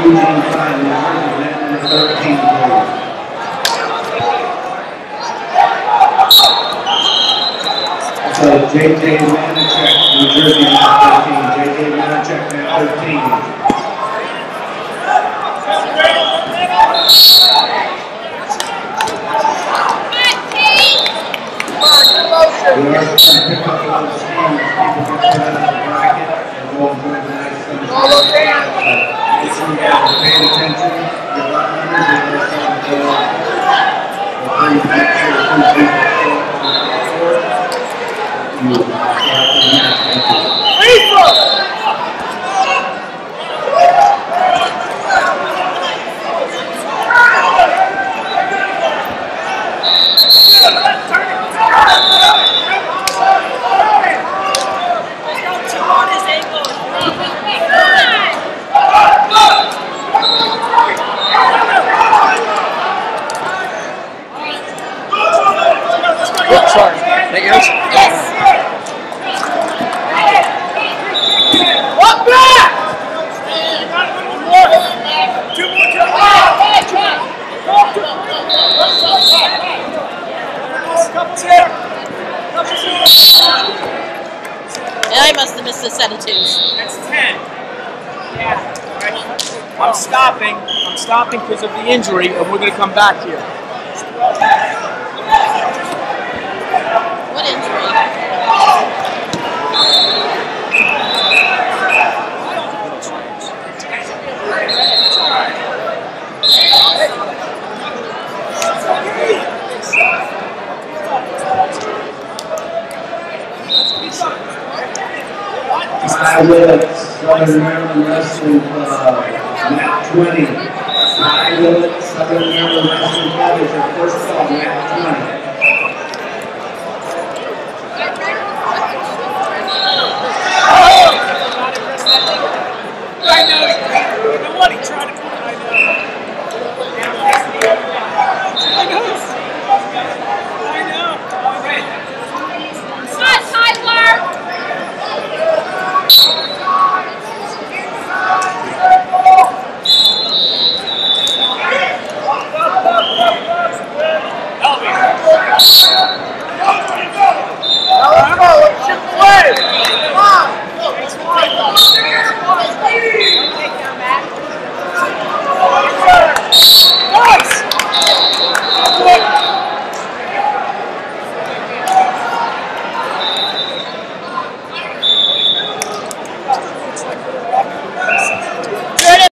Eugene Fine, number 13, please. So J.J. Vanacek, New Jersey, number 13. J.J. Vanacek, number 13. We are trying to pick up those schemes. People get put out of the bracket and go and join the next one. Make sure you guys are paying attention. Your lot numbers are going to start to go up. Please make sure to keep people Sorry. That yours? Yes. Up back! And I must have missed a set of twos. That's 10. Yeah. I'm stopping. I'm stopping because of the injury, and we're going to come back here. What injury? Southern Maryland Wrestling Club, map 20. Southern Maryland Wrestling Club is their first call, map 20. I know, you know what? He tried to